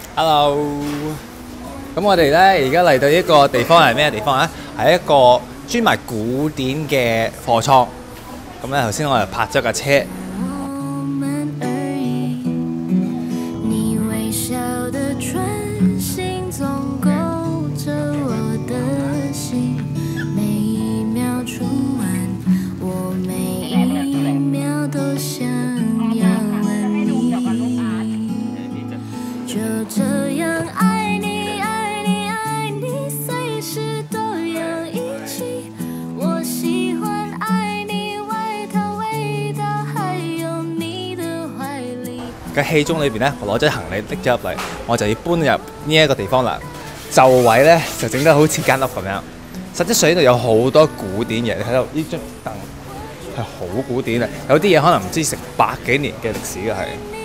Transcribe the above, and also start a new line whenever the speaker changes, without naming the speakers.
Hello，咁我哋咧而家嚟到呢個地方係咩地方啊？係一個專賣古典嘅貨倉。咁咧頭先我哋泊咗架車。嘅氣中裏邊咧，我攞咗行李拎咗入嚟，我就要搬入呢一個地方啦。就位咧就整得好似間屋咁樣。實際上呢度有好多古典嘢，你睇到呢張凳係好古典啊！有啲嘢可能唔知成100幾年嘅歷史嘅係。